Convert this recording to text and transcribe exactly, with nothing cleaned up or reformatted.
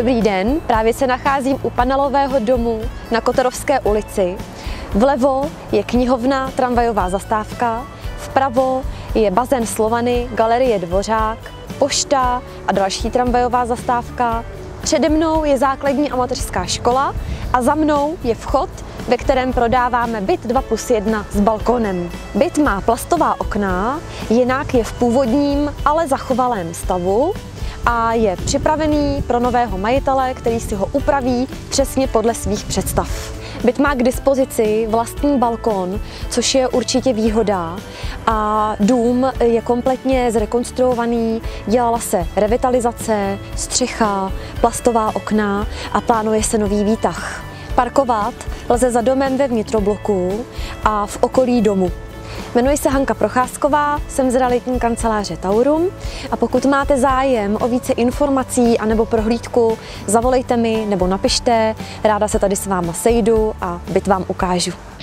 Dobrý den, právě se nacházím u panelového domu na Kotorovské ulici. Vlevo je knihovna, tramvajová zastávka, vpravo je bazén Slovany, galerie Dvořák, pošta a další tramvajová zastávka. Přede mnou je základní a mateřská škola a za mnou je vchod, ve kterém prodáváme byt dva plus jedna s balkonem. Byt má plastová okna, jinak je v původním, ale zachovalém stavu a je připravený pro nového majitele, který si ho upraví přesně podle svých představ. Byt má k dispozici vlastní balkon, což je určitě výhoda, a dům je kompletně zrekonstruovaný, dělala se revitalizace, střecha, plastová okna a plánuje se nový výtah. Parkovat lze za domem ve vnitrobloku a v okolí domu. Jmenuji se Hanka Procházková, jsem z realitní kanceláře Taurum a pokud máte zájem o více informací anebo prohlídku, zavolejte mi nebo napište, ráda se tady s váma sejdu a byt vám ukážu.